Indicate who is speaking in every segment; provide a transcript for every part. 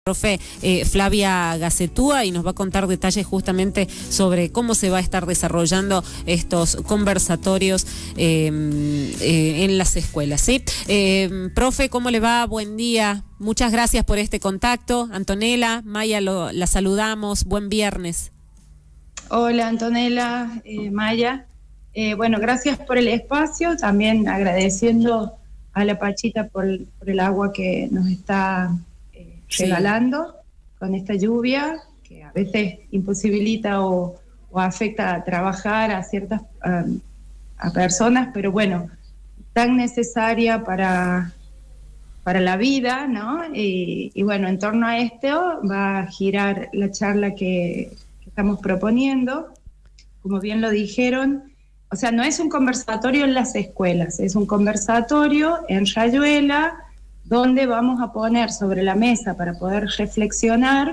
Speaker 1: profe Flavia Gacetúa, y nos va a contar detalles justamente sobre cómo se va a estar desarrollando estos conversatorios en las escuelas, ¿sí? Profe, ¿cómo le va? Buen día. Muchas gracias por este contacto. Antonella, Maya, la saludamos. Buen viernes.
Speaker 2: Hola Antonella, Maya. Bueno, gracias por el espacio. También agradeciendo a la Pachita por el agua que nos está regalando con esta lluvia, que a veces imposibilita o afecta a trabajar a ciertas a personas, pero bueno, tan necesaria para la vida, ¿no? Y bueno, en torno a esto va a girar la charla que estamos proponiendo. Como bien lo dijeron, o sea, no es un conversatorio en las escuelas, es un conversatorio en Rayuela, donde vamos a poner sobre la mesa para poder reflexionar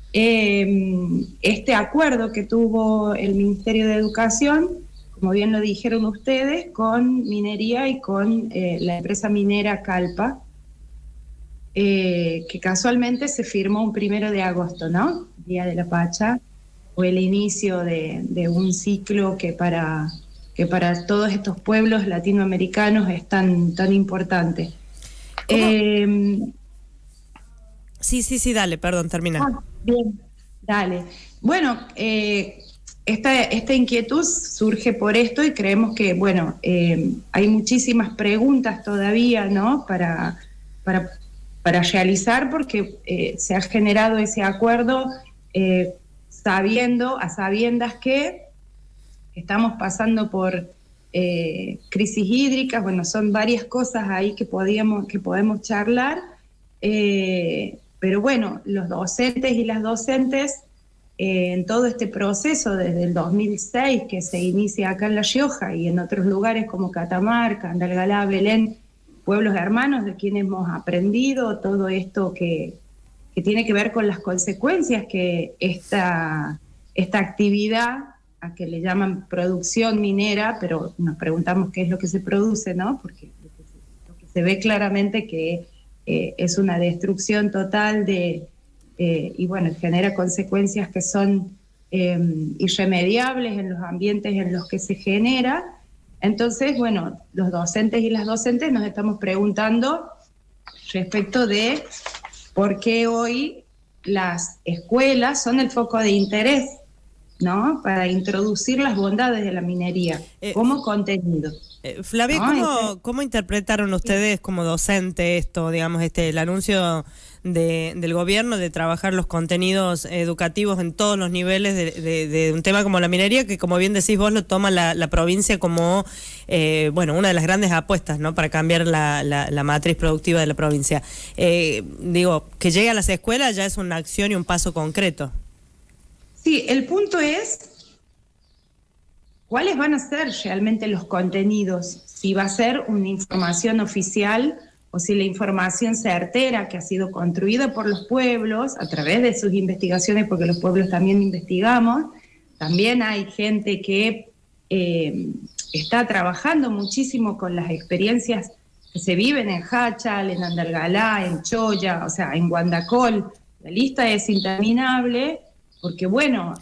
Speaker 2: este acuerdo que tuvo el Ministerio de Educación, como bien lo dijeron ustedes, con minería y con la empresa minera Calpa, que casualmente se firmó un 1 de agosto, ¿no? Día de la Pacha, o el inicio de un ciclo que para todos estos pueblos latinoamericanos es tan importante.
Speaker 3: Sí, dale, perdón, termina.
Speaker 2: Bien, dale. Bueno, esta inquietud surge por esto y creemos que, bueno, hay muchísimas preguntas todavía, ¿no?, para realizar, porque se ha generado ese acuerdo a sabiendas que estamos pasando por crisis hídricas. Bueno, son varias cosas ahí que podemos charlar, pero bueno, los docentes y las docentes en todo este proceso desde el 2006 que se inicia acá en La Rioja y en otros lugares como Catamarca, Andalgalá, Belén, pueblos hermanos de quienes hemos aprendido todo esto que tiene que ver con las consecuencias que esta actividad, a que le llaman producción minera, pero nos preguntamos qué es lo que se produce, ¿no? Porque lo que se ve claramente que es una destrucción total y bueno, genera consecuencias que son irremediables en los ambientes en los que se genera. Entonces, bueno, los docentes y las docentes nos estamos preguntando respecto de por qué hoy las escuelas son el foco de interés, ¿no?, para introducir las bondades de la minería como contenido.
Speaker 3: Flavia, ¿no? ¿Cómo interpretaron ustedes como docente esto, digamos, el anuncio del gobierno de trabajar los contenidos educativos en todos los niveles de un tema como la minería, que como bien decís vos lo toma la provincia como bueno, una de las grandes apuestas, ¿no?, para cambiar la matriz productiva de la provincia? Digo, que llegue a las escuelas ya es una acción y un paso concreto.
Speaker 2: Sí, el punto es ¿cuáles van a ser realmente los contenidos? Si va a ser una información oficial o si la información certera que ha sido construida por los pueblos a través de sus investigaciones, porque los pueblos también investigamos. También hay gente que está trabajando muchísimo con las experiencias que se viven en Hachal, en Andalgalá, en Choya, o sea, en Guandacol. La lista es interminable porque, bueno,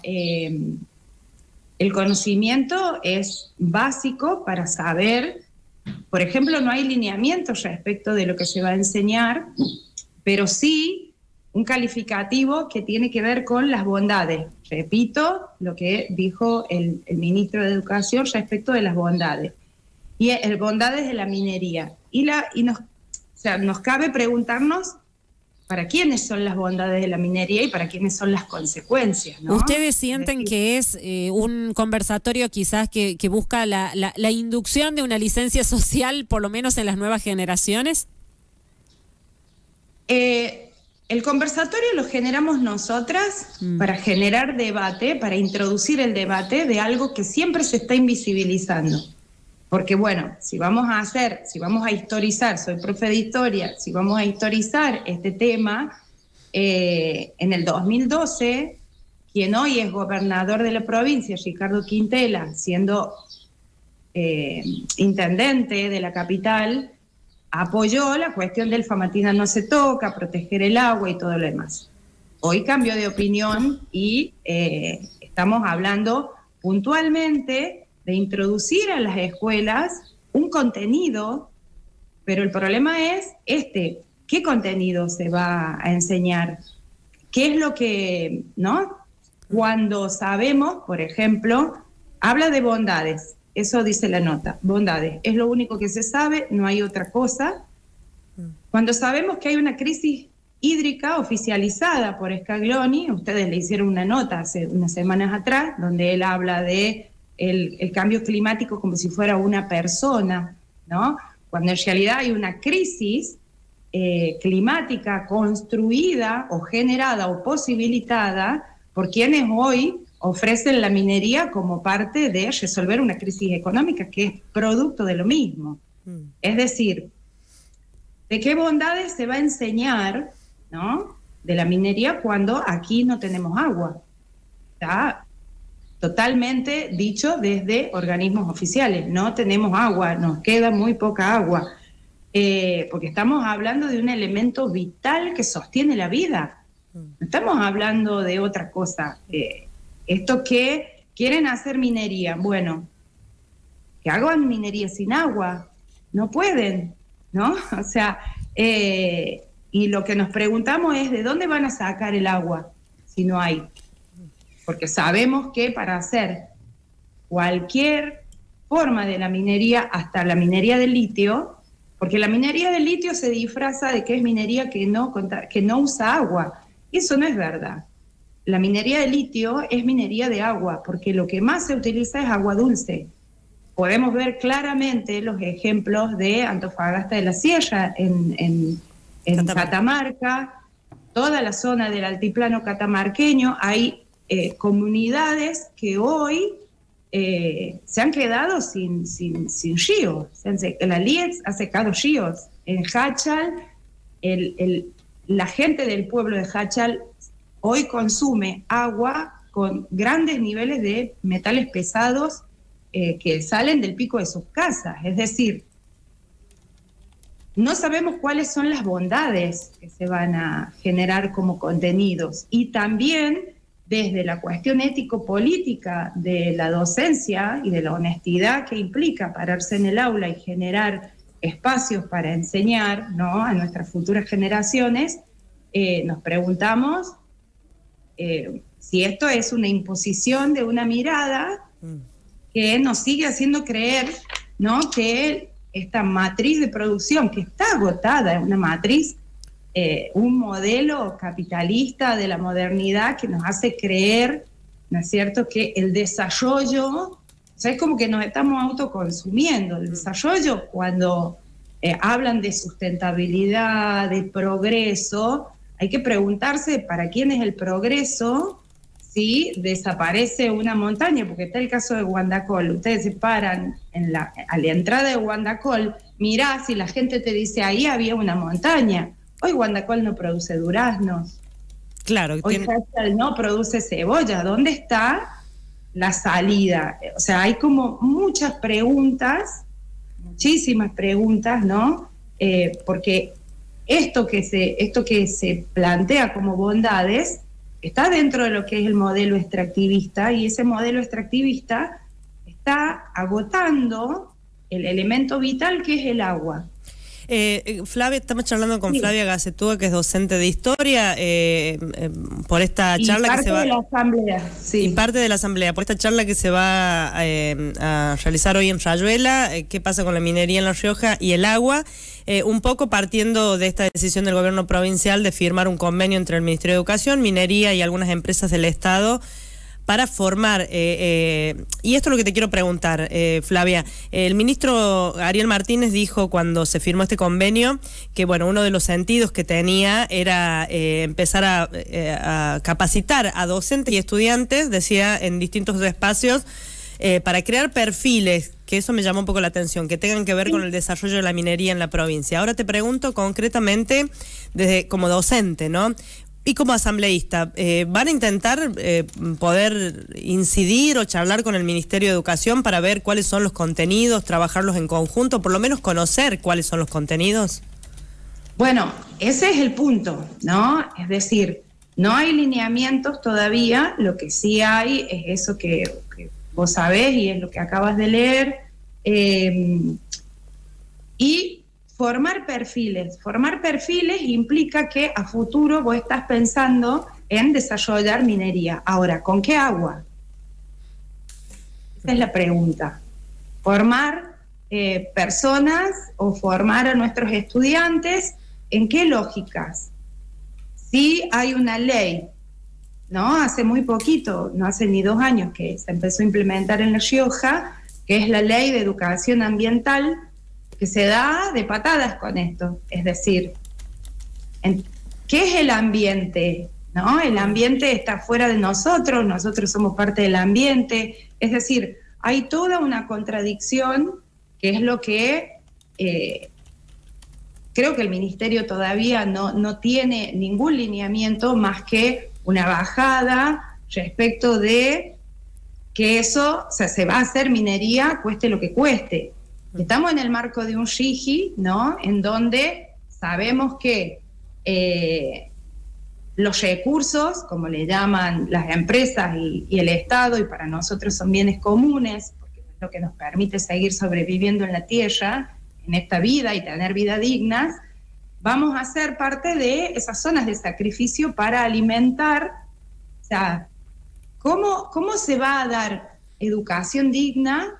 Speaker 2: el conocimiento es básico para saber, por ejemplo, no hay lineamientos respecto de lo que se va a enseñar, pero sí un calificativo que tiene que ver con las bondades. Repito lo que dijo el ministro de Educación respecto de las bondades. Y bondades de la minería. Nos cabe preguntarnos para quiénes son las bondades de la minería y para quiénes son las consecuencias, ¿no?
Speaker 1: ¿Ustedes sienten que es un conversatorio quizás que busca la inducción de una licencia social, por lo menos en las nuevas generaciones?
Speaker 2: El conversatorio lo generamos nosotras para generar debate, para introducir el debate de algo que siempre se está invisibilizando. Porque bueno, si vamos a historizar, soy profe de historia, si vamos a historizar este tema, en el 2012, quien hoy es gobernador de la provincia, Ricardo Quintela, siendo intendente de la capital, apoyó la cuestión del Famatina no se toca, proteger el agua y todo lo demás. hoy cambió de opinión y estamos hablando puntualmente de introducir a las escuelas un contenido, pero el problema es ¿qué contenido se va a enseñar? ¿Qué es lo que, no? Cuando sabemos, por ejemplo, habla de bondades, eso dice la nota, bondades, es lo único que se sabe, no hay otra cosa. Cuando sabemos que hay una crisis hídrica oficializada por Scaglioni, ustedes le hicieron una nota hace unas semanas atrás, donde él habla de el cambio climático como si fuera una persona, ¿no? Cuando en realidad hay una crisis climática construida o generada o posibilitada por quienes hoy ofrecen la minería como parte de resolver una crisis económica que es producto de lo mismo. Es decir, ¿de qué bondades se va a enseñar, ¿no?, de la minería cuando aquí no tenemos agua? Está totalmente dicho desde organismos oficiales, no tenemos agua, nos queda muy poca agua, porque estamos hablando de un elemento vital que sostiene la vida, no estamos hablando de otra cosa. Esto que quieren hacer minería, bueno, que hagan minería sin agua, no pueden, ¿no? O sea, y lo que nos preguntamos es ¿de dónde van a sacar el agua si no hay? Porque sabemos que para hacer cualquier forma de la minería, hasta la minería de litio, porque la minería de litio se disfraza de que es minería que no usa agua, y eso no es verdad. La minería de litio es minería de agua, porque lo que más se utiliza es agua dulce. Podemos ver claramente los ejemplos de Antofagasta de la Sierra, en Catamarca, toda la zona del altiplano catamarqueño. Hay comunidades que hoy se han quedado sin ríos. La LIEX ha secado ríos. En Jáchal, la gente del pueblo de Jáchal hoy consume agua con grandes niveles de metales pesados que salen del pico de sus casas. Es decir, no sabemos cuáles son las bondades que se van a generar como contenidos. Y también desde la cuestión ético-política de la docencia y de la honestidad que implica pararse en el aula y generar espacios para enseñar, ¿no?, a nuestras futuras generaciones, nos preguntamos si esto es una imposición de una mirada que nos sigue haciendo creer, ¿no?, que esta matriz de producción que está agotada, es una matriz, un modelo capitalista de la modernidad que nos hace creer, ¿no es cierto?, que el desarrollo, o sea, es como que nos estamos autoconsumiendo. El desarrollo, cuando hablan de sustentabilidad, de progreso, hay que preguntarse para quién es el progreso si desaparece una montaña, porque está el caso de Guandacol. Ustedes se paran a la entrada de Guandacol, mirá, si la gente te dice ahí había una montaña. Hoy Guandacol no produce duraznos.
Speaker 3: Claro.
Speaker 2: Hoy Jáchal no produce cebolla. ¿Dónde está la salida? O sea, hay como muchas preguntas, muchísimas preguntas, ¿no? Porque esto que se plantea como bondades está dentro de lo que es el modelo extractivista, y ese modelo extractivista está agotando el elemento vital que es el agua.
Speaker 3: Flavia, estamos charlando con Flavia Gacetúa, que es docente de historia, por esta charla que se va...
Speaker 2: Y parte de la asamblea, sí.
Speaker 3: Y parte de la asamblea, por esta charla que se va a realizar hoy en Rayuela, qué pasa con la minería en La Rioja y el agua, un poco partiendo de esta decisión del gobierno provincial de firmar un convenio entre el Ministerio de Educación, Minería y algunas empresas del Estado para formar, y esto es lo que te quiero preguntar, Flavia. El ministro Ariel Martínez dijo cuando se firmó este convenio que, bueno, uno de los sentidos que tenía era empezar a capacitar a docentes y estudiantes, decía, en distintos espacios, para crear perfiles, que eso me llamó un poco la atención, que tengan que ver con el desarrollo de la minería en la provincia. Ahora te pregunto concretamente, como docente, ¿no?, y como asambleísta, ¿van a intentar poder incidir o charlar con el Ministerio de Educación para ver cuáles son los contenidos, trabajarlos en conjunto, por lo menos conocer cuáles son los contenidos?
Speaker 2: Bueno, ese es el punto, ¿no? Es decir, No hay lineamientos todavía, lo que sí hay es eso que vos sabés y es lo que acabas de leer, y formar perfiles. Formar perfiles implica que a futuro vos estás pensando en desarrollar minería. Ahora, ¿con qué agua? Esa es la pregunta. Formar personas o formar a nuestros estudiantes, ¿en qué lógicas? Sí hay una ley, ¿no? Hace muy poquito, no hace ni 2 años que se empezó a implementar en La Rioja, que es la Ley de Educación Ambiental, que se da de patadas con esto. Es decir, ¿qué es el ambiente? ¿No? El ambiente está fuera de nosotros somos parte del ambiente. Es decir, hay toda una contradicción que es lo que creo que el Ministerio todavía no tiene ningún lineamiento más que una bajada respecto de que eso, o sea, se va a hacer minería cueste lo que cueste. Estamos en el marco de un RIGI, ¿no? En donde sabemos que los recursos, como le llaman las empresas y el Estado, y para nosotros son bienes comunes, porque es lo que nos permite seguir sobreviviendo en la tierra, en esta vida y tener vida dignas, vamos a ser parte de esas zonas de sacrificio para alimentar. O sea, ¿cómo se va a dar educación digna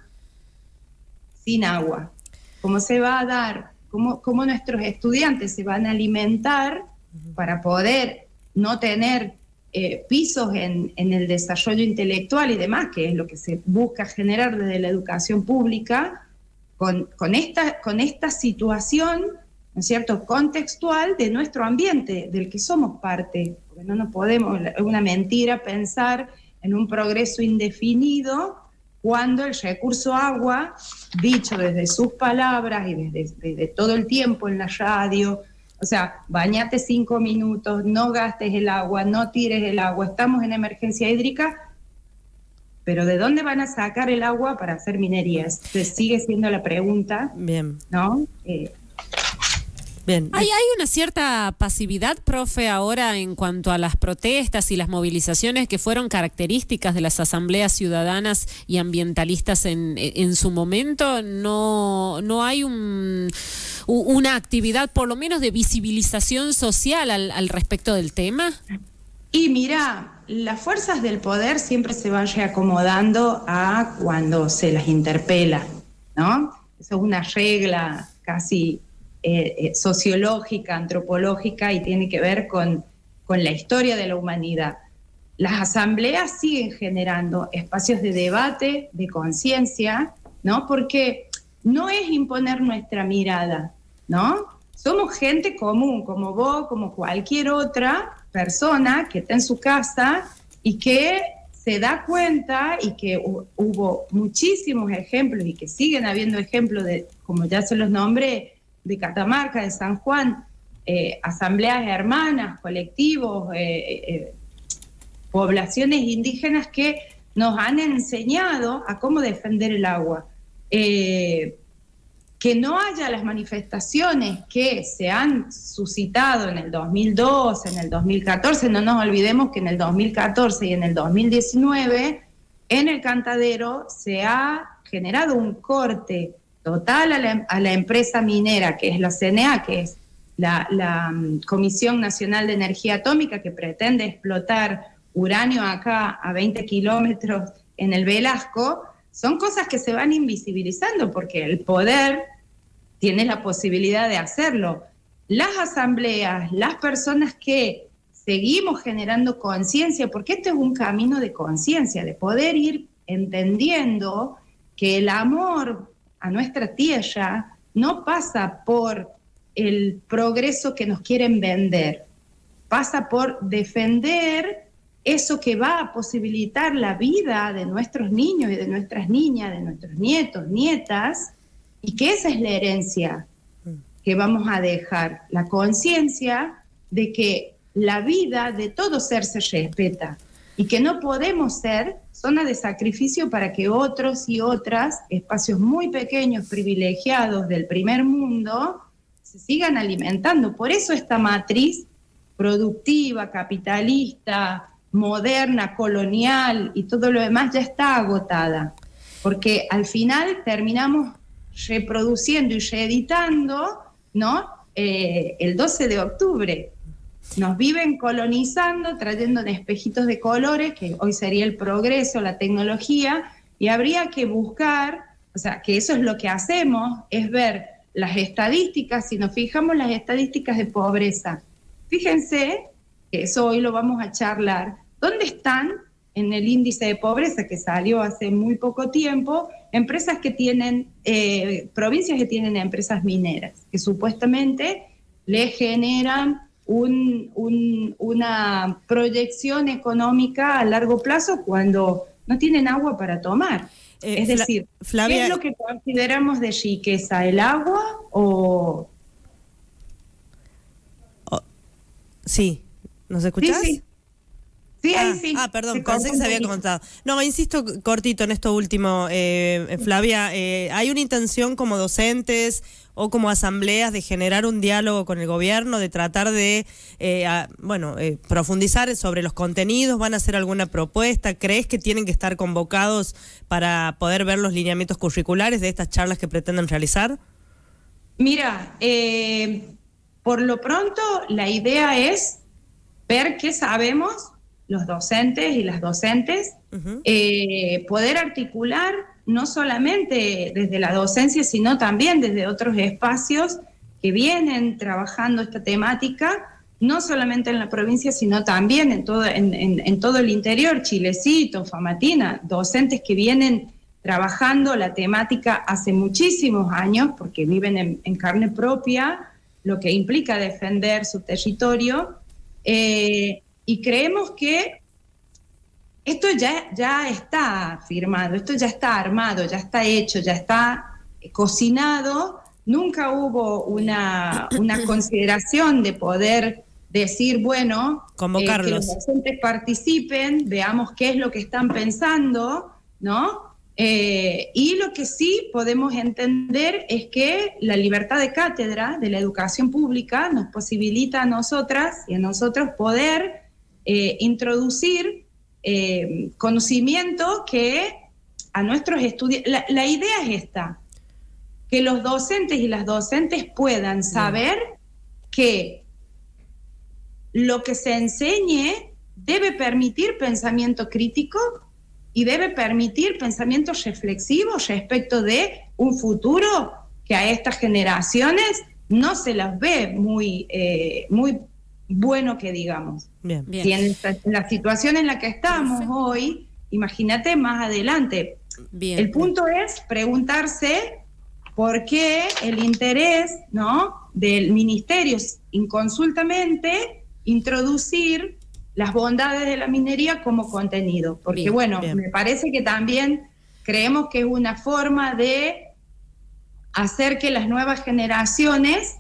Speaker 2: sin agua? ¿Cómo se va a dar? ¿Cómo nuestros estudiantes se van a alimentar para poder no tener pisos en el desarrollo intelectual y demás, que es lo que se busca generar desde la educación pública, con esta situación, ¿no es cierto?, contextual de nuestro ambiente, del que somos parte? Porque no nos podemos, es una mentira pensar en un progreso indefinido cuando el recurso agua, dicho desde sus palabras y desde todo el tiempo en la radio, o sea, bañate 5 minutos, no gastes el agua, no tires el agua, estamos en emergencia hídrica, pero ¿de dónde van a sacar el agua para hacer minerías? Entonces sigue siendo la pregunta.
Speaker 3: Bien.
Speaker 2: ¿No?
Speaker 3: Bien.
Speaker 1: ¿Hay una cierta pasividad, profe, ahora en cuanto a las protestas y las movilizaciones que fueron características de las asambleas ciudadanas y ambientalistas en su momento? ¿No hay una actividad, por lo menos, de visibilización social al respecto del tema?
Speaker 2: Y mira, las fuerzas del poder siempre se van reacomodando a cuando se las interpela, ¿no? Eso es una regla casi sociológica, antropológica, y tiene que ver con la historia de la humanidad. Las asambleas siguen generando espacios de debate, de conciencia, ¿no? Porque no es imponer nuestra mirada, ¿no? Somos gente común, como vos, como cualquier otra persona que está en su casa y que se da cuenta, y que hubo muchísimos ejemplos y que siguen habiendo ejemplos de, como ya se los nombré, de Catamarca, de San Juan, asambleas hermanas, colectivos, poblaciones indígenas que nos han enseñado a cómo defender el agua. Que no haya las manifestaciones que se han suscitado en el 2012, en el 2014, no nos olvidemos que en el 2014 y en el 2019, en el Cantadero se ha generado un corte total a la empresa minera, que es la CNA, que es la Comisión Nacional de Energía Atómica, que pretende explotar uranio acá a 20 kilómetros en el Velasco. Son cosas que se van invisibilizando porque el poder tiene la posibilidad de hacerlo. Las asambleas, las personas que seguimos generando conciencia, porque este es un camino de conciencia, de poder ir entendiendo que el amor a nuestra tierra no pasa por el progreso que nos quieren vender, pasa por defender eso que va a posibilitar la vida de nuestros niños y de nuestras niñas, de nuestros nietos, nietas, y que esa es la herencia que vamos a dejar, la conciencia de que la vida de todo ser se respeta y que no podemos ser zona de sacrificio para que otros y otras, espacios muy pequeños, privilegiados del primer mundo, se sigan alimentando. Por eso esta matriz productiva, capitalista, moderna, colonial y todo lo demás ya está agotada, porque al final terminamos reproduciendo y reeditando, ¿no? El 12 de octubre. Nos viven colonizando, trayendo espejitos de colores, que hoy sería el progreso, la tecnología, y habría que buscar, o sea, que eso es lo que hacemos, es ver las estadísticas. Si nos fijamos las estadísticas de pobreza, fíjense, que eso hoy lo vamos a charlar, ¿dónde están en el índice de pobreza que salió hace muy poco tiempo? Empresas que tienen, provincias que tienen empresas mineras, que supuestamente le generan una proyección económica a largo plazo cuando no tienen agua para tomar. Es decir, Flavia, ¿qué es lo que consideramos de riqueza? ¿El agua o...?
Speaker 3: Sí, ¿nos escuchás?
Speaker 2: Sí, sí. Sí, ahí sí.
Speaker 3: Perdón, pensé que se había comentado. No, insisto cortito en esto último, Flavia, ¿hay una intención como docentes o como asambleas de generar un diálogo con el gobierno, de tratar de, profundizar sobre los contenidos? ¿Van a hacer alguna propuesta? ¿Crees que tienen que estar convocados para poder ver los lineamientos curriculares de estas charlas que pretenden realizar?
Speaker 2: Mira, por lo pronto la idea es ver qué sabemos los docentes y las docentes, poder articular no solamente desde la docencia, sino también desde otros espacios que vienen trabajando esta temática, no solamente en la provincia, sino también en todo el interior, Chilecito, Famatina, docentes que vienen trabajando la temática hace muchísimos años, porque viven en carne propia, lo que implica defender su territorio, y creemos que esto ya está firmado, esto ya está armado, ya está hecho, ya está cocinado. Nunca hubo una consideración de poder decir, bueno,
Speaker 3: convocarlos,
Speaker 2: que los docentes participen, veamos qué es lo que están pensando, ¿no? Y lo que sí podemos entender es que la libertad de cátedra de la educación pública nos posibilita a nosotras y a nosotros poder introducir conocimiento que a nuestros estudiantes... La idea es esta, que los docentes y las docentes puedan saber que lo que se enseñe debe permitir pensamiento crítico y debe permitir pensamiento reflexivo respecto de un futuro que a estas generaciones no se las ve muy bueno, que digamos.
Speaker 3: Bien.
Speaker 2: Si en la situación en la que estamos hoy, imagínate más adelante. El punto es preguntarse por qué el interés, ¿no?, del ministerio inconsultamente introducir las bondades de la minería como contenido, porque me parece que también creemos que es una forma de hacer que las nuevas generaciones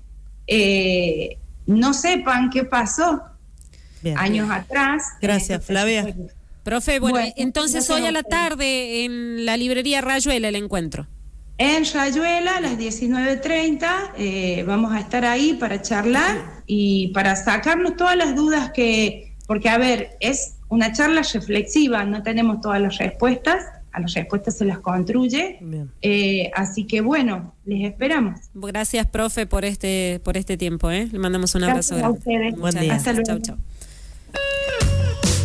Speaker 2: no sepan qué pasó años atrás.
Speaker 3: Gracias, Flavia.
Speaker 1: Profe, bueno, entonces hoy a la tarde en la librería Rayuela el encuentro.
Speaker 2: En Rayuela a las 19:30 vamos a estar ahí para charlar y para sacarnos todas las dudas porque a ver, es una charla reflexiva, no tenemos todas las respuestas, a las respuestas se las construye, así que bueno, les esperamos.
Speaker 1: Gracias, profe, por este tiempo, Le mandamos un abrazo grande.
Speaker 2: Gracias a ustedes.
Speaker 3: Buen día.
Speaker 2: Hasta luego.
Speaker 1: Chau, chau.